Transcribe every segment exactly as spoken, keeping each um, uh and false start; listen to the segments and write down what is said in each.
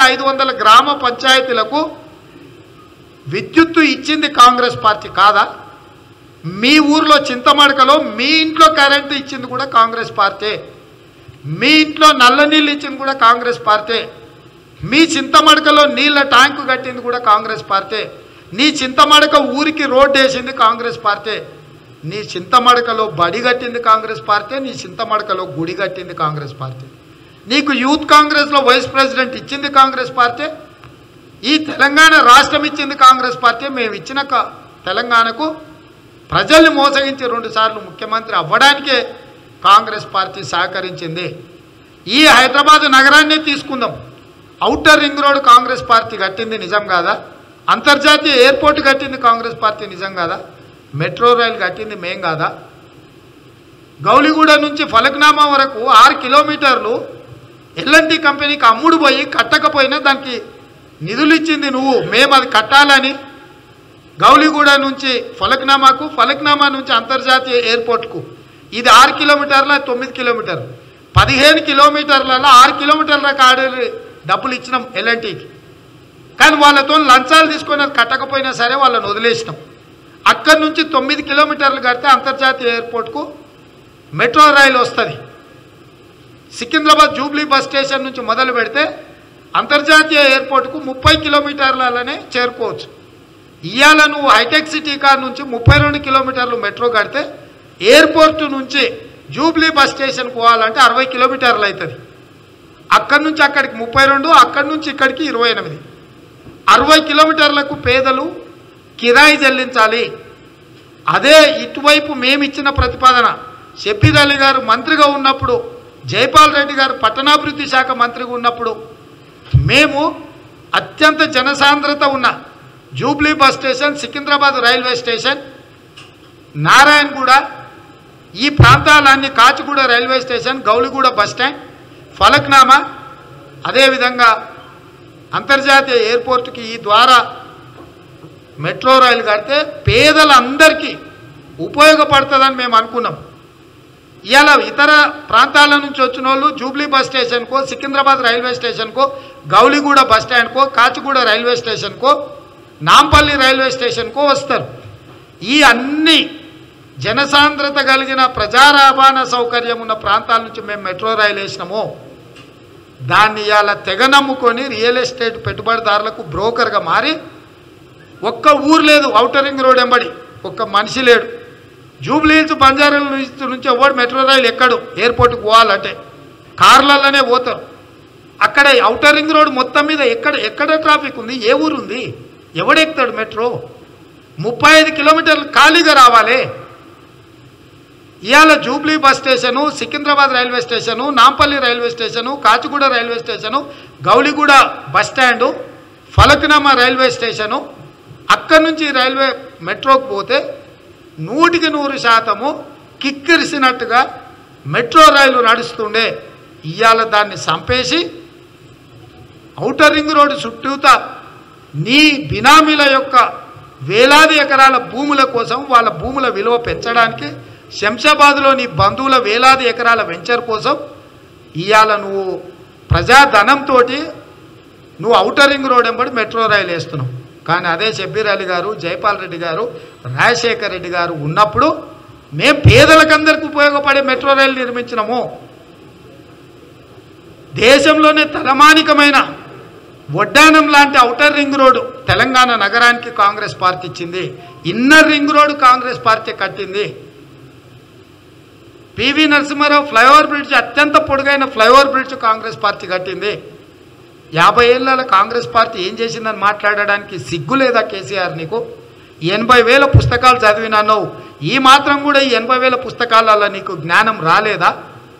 ఐదు వందల గ్రామ పంచాయతీలకు విద్యుత్తు ఇచ్చింది కాంగ్రెస్ పార్టీ కాదా? మీ ఊర్లో చింతమడకలో మీ ఇంట్లో కరెంటు ఇచ్చింది కూడా కాంగ్రెస్ పార్టీ, మీ ఇంట్లో నల్ల నీళ్ళు ఇచ్చింది కూడా కాంగ్రెస్ పార్టీ, మీ చింతమడకలో నీళ్ళ ట్యాంకు కట్టింది కూడా కాంగ్రెస్ పార్టీ, నీ చింతమడక ఊరికి రోడ్డు వేసింది కాంగ్రెస్ పార్టీ, నీ చింతమడకలో బడి కట్టింది కాంగ్రెస్ పార్టీ, నీ చింతమడకలో గుడి కట్టింది కాంగ్రెస్ పార్టీ, నీకు యూత్ కాంగ్రెస్లో వైస్ ప్రెసిడెంట్ ఇచ్చింది కాంగ్రెస్ పార్టీ, ఈ తెలంగాణ రాష్ట్రం ఇచ్చింది కాంగ్రెస్ పార్టీ. మేము ఇచ్చిన తెలంగాణకు ప్రజల్ని మోసగించి రెండుసార్లు ముఖ్యమంత్రి అవ్వడానికే కాంగ్రెస్ పార్టీ సహకరించింది. ఈ హైదరాబాద్ నగరాన్ని తీసుకుందాం. Outer ring road Congress party కట్టింది నిజం కాదా? అంతర్జాతీయ ఎయిర్పోర్ట్ కట్టింది కాంగ్రెస్ పార్టీ నిజం కాదా? మెట్రో రైలు కట్టింది మేం కాదా? గౌలిగూడ నుంచి ఫలక్నామా వరకు ఆరు కిలోమీటర్లు ఎల్ఎన్టీ కంపెనీకి అమ్ముడు పోయి కట్టకపోయినా దానికి నిధులు ఇచ్చింది నువ్వు. మేము అది కట్టాలని గౌలిగూడ నుంచి ఫలక్నామాకు, ఫలక్నామా నుంచి అంతర్జాతీయ ఎయిర్పోర్ట్కు ఇది ఆరు కిలోమీటర్ల తొమ్మిది కిలోమీటర్లు పదిహేను కిలోమీటర్లలో ఆరు కిలోమీటర్ల కాడ డబ్బులు ఇచ్చినాం ఎల్ఎన్టీకి. కానీ వాళ్ళతో లంచాలు తీసుకొని అది కట్టకపోయినా సరే వాళ్ళని వదిలేసినాం. అక్కడి నుంచి తొమ్మిది కిలోమీటర్లు కడితే అంతర్జాతీయ ఎయిర్పోర్ట్కు మెట్రో రైలు వస్తుంది. సికింద్రాబాద్ జూబ్లీ బస్ స్టేషన్ నుంచి మొదలు పెడితే అంతర్జాతీయ ఎయిర్పోర్ట్కు ముప్పై కిలోమీటర్లనే చేరుకోవచ్చు. ఇవాళ నువ్వు హైటెక్ సిటీ కార్ నుంచి ముప్పై రెండు కిలోమీటర్లు మెట్రో కడితే ఎయిర్పోర్ట్ నుంచి జూబ్లీ బస్ స్టేషన్కి పోవాలంటే అరవై కిలోమీటర్లు అవుతుంది. అక్కడి నుంచి అక్కడికి ముప్పై రెండు, అక్కడి నుంచి ఇక్కడికి ఇరవై ఎనిమిది అరవై కిలోమీటర్లకు పేదలు కిరాయి చెల్లించాలి. అదే ఇటువైపు మేమిచ్చిన ప్రతిపాదన షబ్బీర్ అలీ గారు మంత్రిగా ఉన్నప్పుడు, జైపాల్ రెడ్డి గారు పట్టణాభివృద్ధి శాఖ మంత్రిగా ఉన్నప్పుడు మేము అత్యంత జనసాంద్రత ఉన్న Jubilee bus station, Secunderabad railway station, Narayanguda ఈ ప్రాంతాలన్నీ, Kacheguda railway station, Gowliguda bus stand, Falaknuma, అదేవిధంగా అంతర్జాతీయ ఎయిర్పోర్ట్కి ఈ ద్వారా మెట్రో రైలు కడితే పేదలందరికీ ఉపయోగపడుతుందని మేము అనుకున్నాం. ఇవాళ ఇతర ప్రాంతాల నుంచి వచ్చిన వాళ్ళు జూబ్లీ బస్ స్టేషన్కో, సికింద్రాబాద్ రైల్వే స్టేషన్కో, గౌలిగూడ బస్ స్టాండ్కో, కాచిగూడ రైల్వే స్టేషన్కో, నాంపల్లి రైల్వే స్టేషన్కో వస్తారు. ఈ అన్ని జనసాంద్రత కలిగిన ప్రజా రవాణా సౌకర్యం ఉన్న ప్రాంతాల నుంచి మేము మెట్రో రైలు వేసినాము. దాన్ని ఇవాళ తెగ నమ్ముకొని రియల్ ఎస్టేట్ పెట్టుబడిదారులకు బ్రోకర్గా మారి ఒక్క ఊరు లేదు ఔటర్ రింగ్ రోడ్ ఎంబడి ఒక్క మనిషి లేడు. జూబ్లీ హిల్స్, బంజారా హిల్స్ నుంచి ఎవడు మెట్రో రైలు ఎక్కడు. ఎయిర్పోర్ట్కి పోవాలంటే కార్లలోనే పోతారు. అక్కడ ఔటర్ రింగ్ రోడ్ మొత్తం మీద ఎక్కడ ఎక్కడ ట్రాఫిక్ ఉంది, ఏ ఊరు ఉంది, ఎవడెక్కుతాడు మెట్రో? ముప్పై ఐదు కిలోమీటర్లు ఖాళీగా రావాలి. ఇవాళ Jubilee bus station, Secunderabad railway station, Nampally railway station, Kacheguda railway station, Gowliguda bus stand, Falaknuma railway station, అక్కడి నుంచి రైల్వే మెట్రోకి పోతే నూటికి నూరు శాతము కిక్కిరిసినట్టుగా మెట్రో రైలు నడుస్తుండే. ఇవాళ దాన్ని చంపేసి ఔటర్ రింగ్ రోడ్డు చుట్టూతా నీ బినామీల యొక్క వేలాది ఎకరాల భూముల కోసం, వాళ్ళ భూముల విలువ పెంచడానికి, శంషాబాద్లో నీ బంధువుల వేలాది ఎకరాల వెంచర్ కోసం ఇవాళ నువ్వు ప్రజాధనంతో నువ్వు ఔటర్ రింగ్ రోడ్ ఎంబడి మెట్రో రైలు వేస్తున్నావు. కానీ అదే షబ్బీర్ అలీ గారు, జైపాల్ రెడ్డి గారు, రాజశేఖర్ రెడ్డి గారు ఉన్నప్పుడు మేము పేదలకందరికి ఉపయోగపడే మెట్రో రైలు నిర్మించినాము. దేశంలోనే తలమానికమైన వడ్డానం లాంటి ఔటర్ రింగ్ రోడ్డు తెలంగాణ నగరానికి కాంగ్రెస్ పార్టీ ఇచ్చింది. Inner ring road Congress party కట్టింది. పివి నరసింహారావు ఫ్లైఓవర్ బ్రిడ్జ్, అత్యంత పొడుగైన ఫ్లైఓవర్ బ్రిడ్జ్ కాంగ్రెస్ పార్టీ కట్టింది. యాభై ఏళ్ళ కాంగ్రెస్ పార్టీ ఏం చేసిందని మాట్లాడడానికి సిగ్గు లేదా కేసీఆర్ నీకు? ఎనభై వేల పుస్తకాలు చదివినావు, ఈ మాత్రం కూడా ఈ ఎనభై వేల పుస్తకాలలో నీకు జ్ఞానం రాలేదా?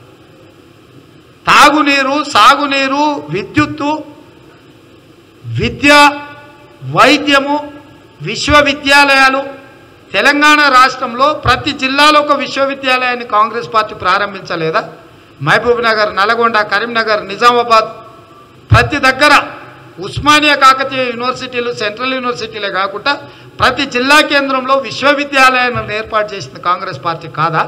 తాగునీరు, సాగునీరు, విద్యుత్తు, విద్య, వైద్యము, విశ్వవిద్యాలయాలు, తెలంగాణ రాష్ట్రంలో ప్రతి జిల్లాలో ఒక విశ్వవిద్యాలయాన్ని కాంగ్రెస్ పార్టీ ప్రారంభించలేదా? మహబూబ్ నగర్, నల్గొండ, కరీంనగర్, నిజామాబాద్, ప్రతి దగ్గర ఉస్మానియా, కాకతీయ యూనివర్సిటీలు, సెంట్రల్ యూనివర్సిటీలే కాకుండా ప్రతి జిల్లా కేంద్రంలో విశ్వవిద్యాలయాలను ఏర్పాటు చేసింది కాంగ్రెస్ పార్టీ కాదా?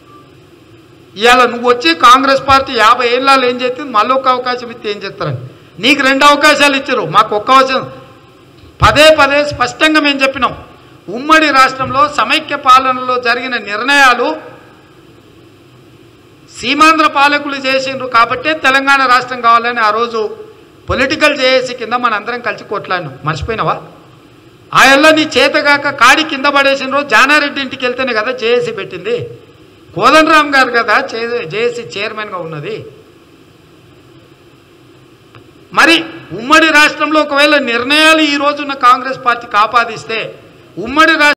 ఇవాళ నువ్వు వచ్చి కాంగ్రెస్ పార్టీ యాభై ఏళ్ళలో ఏం చేస్తుంది, మళ్ళీ ఒక అవకాశం ఇస్తే ఏం చేస్తారని నీకు రెండు అవకాశాలు ఇచ్చారు, మాకు ఒక్క అవకాశం. పదే పదే స్పష్టంగా మేము చెప్పినాం, ఉమ్మడి రాష్ట్రంలో సమైక్య పాలనలో జరిగిన నిర్ణయాలు సీమాంధ్ర పాలకులు చేసిండ్రు కాబట్టే తెలంగాణ రాష్ట్రం కావాలని ఆ రోజు పొలిటికల్ జేఏసీ కింద మనందరం కలిసి కొట్లాడినాం. మర్చిపోయినావా? ఆయల్లో నీ చేతగాక కాడి కింద పడేసిన జానారెడ్డి ఇంటికి వెళ్తేనే కదా జేఏసీ పెట్టింది. కోదండరామ్ గారు కదా జేఏసీ చైర్మన్గా ఉన్నది. మరి ఉమ్మడి రాష్ట్రంలో ఒకవేళ నిర్ణయాలు ఈ రోజున్న కాంగ్రెస్ పార్టీకి ఆపాదిస్తే ఉమ్మడి